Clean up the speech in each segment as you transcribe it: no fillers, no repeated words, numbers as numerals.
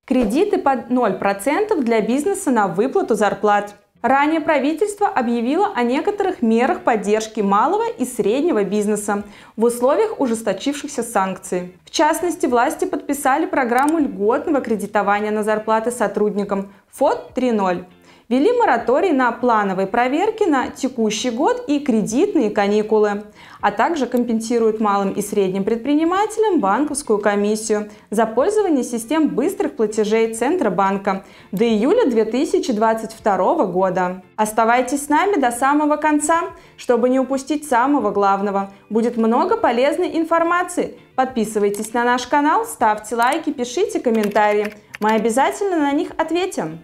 Кредиты под 0% для бизнеса на выплату зарплат. Ранее правительство объявило о некоторых мерах поддержки малого и среднего бизнеса в условиях ужесточившихся санкций. В частности, власти подписали программу льготного кредитования на зарплаты сотрудникам ФОД 3.0. Ввели мораторий на плановые проверки на текущий год и кредитные каникулы, а также компенсируют малым и средним предпринимателям банковскую комиссию за пользование систем быстрых платежей Центробанка до июля 2022 года. Оставайтесь с нами до самого конца, чтобы не упустить самого главного. Будет много полезной информации. Подписывайтесь на наш канал, ставьте лайки, пишите комментарии. Мы обязательно на них ответим.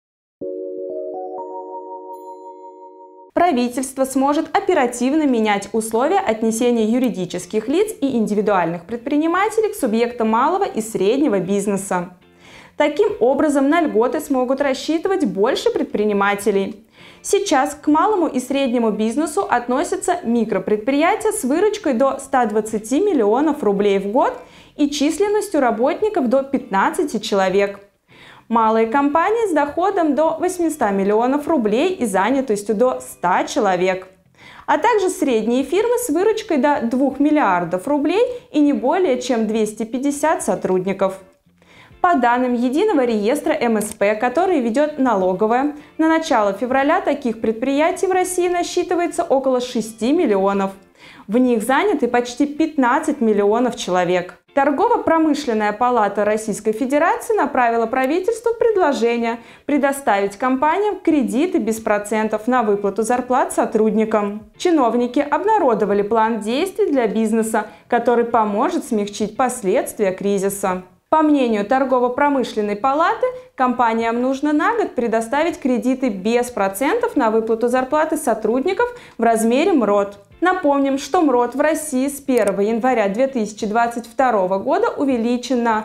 Правительство сможет оперативно менять условия отнесения юридических лиц и индивидуальных предпринимателей к субъектам малого и среднего бизнеса. Таким образом, на льготы смогут рассчитывать больше предпринимателей. Сейчас к малому и среднему бизнесу относятся микропредприятия с выручкой до 120 миллионов рублей в год и численностью работников до 15 человек. Малые компании с доходом до 800 миллионов рублей и занятостью до 100 человек, а также средние фирмы с выручкой до 2 миллиардов рублей и не более чем 250 сотрудников. По данным Единого реестра МСП, который ведет налоговая, на начало февраля таких предприятий в России насчитывается около 6 миллионов. В них заняты почти 15 миллионов человек. Торгово-промышленная палата Российской Федерации направила правительству предложение предоставить компаниям кредиты без процентов на выплату зарплат сотрудникам. Чиновники обнародовали план действий для бизнеса, который поможет смягчить последствия кризиса. По мнению Торгово-промышленной палаты, компаниям нужно на год предоставить кредиты без процентов на выплату зарплаты сотрудников в размере МРОТ. Напомним, что МРОТ в России с 1 января 2022 года увеличен на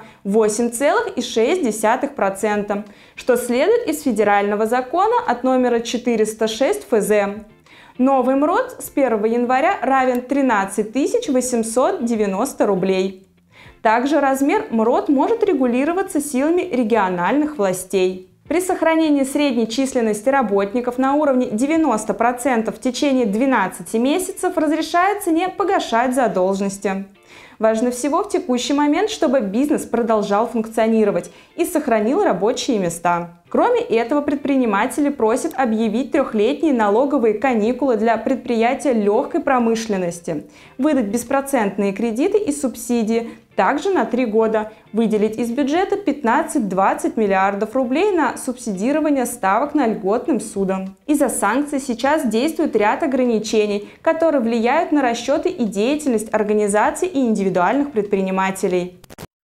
8,6%, что следует из федерального закона от номера 406 ФЗ. Новый МРОТ с 1 января равен 13 890 рублей. Также размер МРОТ может регулироваться силами региональных властей. При сохранении средней численности работников на уровне 90% в течение 12 месяцев разрешается не погашать задолженности. Важно всего в текущий момент, чтобы бизнес продолжал функционировать и сохранил рабочие места. Кроме этого, предприниматели просят объявить трехлетние налоговые каникулы для предприятия легкой промышленности, выдать беспроцентные кредиты и субсидии, также на 3 года, выделить из бюджета 15-20 миллиардов рублей на субсидирование ставок на льготным судом. Из-за санкций сейчас действует ряд ограничений, которые влияют на расчеты и деятельность организаций и индивидуальных предпринимателей.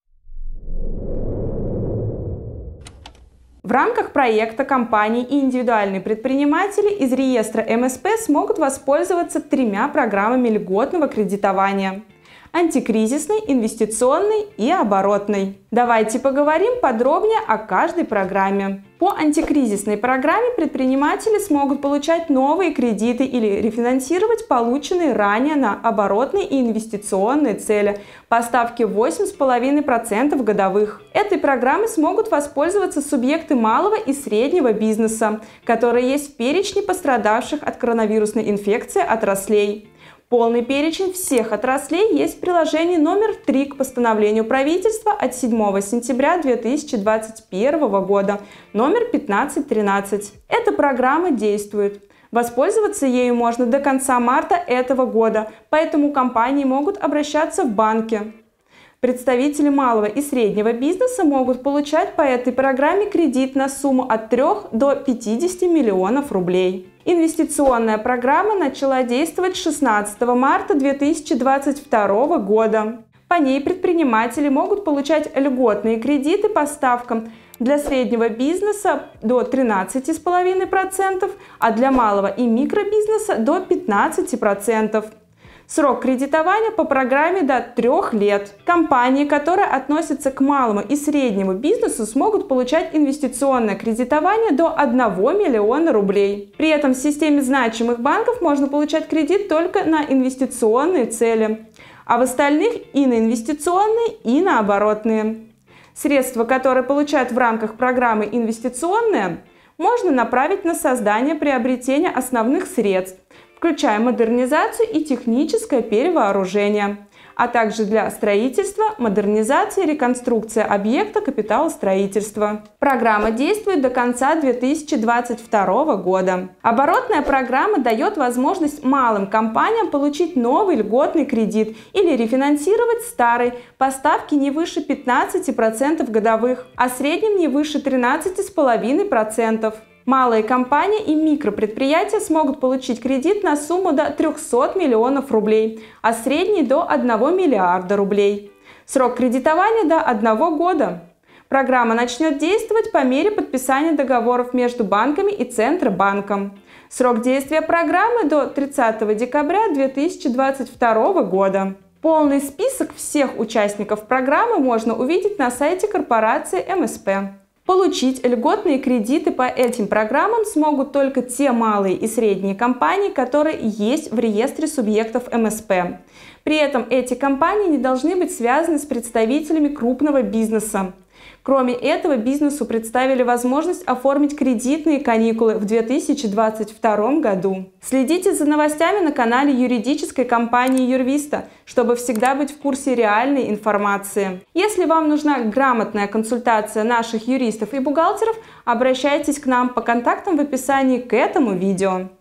В рамках проекта компании и индивидуальные предприниматели из реестра МСП смогут воспользоваться 3 программами льготного кредитования: антикризисной, инвестиционной и оборотной. Давайте поговорим подробнее о каждой программе. По антикризисной программе предприниматели смогут получать новые кредиты или рефинансировать полученные ранее на оборотные и инвестиционные цели по ставке 8,5% годовых. Этой программой смогут воспользоваться субъекты малого и среднего бизнеса, которые есть в перечне пострадавших от коронавирусной инфекции отраслей. Полный перечень всех отраслей есть в приложении номер 3 к постановлению правительства от 7 сентября 2021 года, номер 1513. Эта программа действует. Воспользоваться ею можно до конца марта этого года, поэтому компании могут обращаться в банки. Представители малого и среднего бизнеса могут получать по этой программе кредит на сумму от 3 до 50 миллионов рублей. Инвестиционная программа начала действовать 16 марта 2022 года. По ней предприниматели могут получать льготные кредиты по ставкам для среднего бизнеса до 13,5%, а для малого и микробизнеса до 15%. Срок кредитования по программе до 3 лет. Компании, которые относятся к малому и среднему бизнесу, смогут получать инвестиционное кредитование до 1 миллиона рублей. При этом в системе значимых банков можно получать кредит только на инвестиционные цели, а в остальных и на инвестиционные, и на оборотные. Средства, которые получают в рамках программы «Инвестиционные», можно направить на создание приобретения основных средств, включая модернизацию и техническое перевооружение, а также для строительства, модернизации и реконструкции объекта капиталостроительства. Программа действует до конца 2022 года. Оборотная программа дает возможность малым компаниям получить новый льготный кредит или рефинансировать старый по ставке не выше 15% годовых, а среднем не выше 13,5%. Малые компании и микропредприятия смогут получить кредит на сумму до 300 миллионов рублей, а средний до 1 миллиарда рублей. Срок кредитования до 1 года. Программа начнет действовать по мере подписания договоров между банками и Центробанком. Срок действия программы до 30 декабря 2022 года. Полный список всех участников программы можно увидеть на сайте корпорации МСП. Получить льготные кредиты по этим программам смогут только те малые и средние компании, которые есть в реестре субъектов МСП. При этом эти компании не должны быть связаны с представителями крупного бизнеса. Кроме этого, бизнесу представили возможность оформить кредитные каникулы в 2022 году. Следите за новостями на канале юридической компании Юрвиста, чтобы всегда быть в курсе реальной информации. Если вам нужна грамотная консультация наших юристов и бухгалтеров, обращайтесь к нам по контактам в описании к этому видео.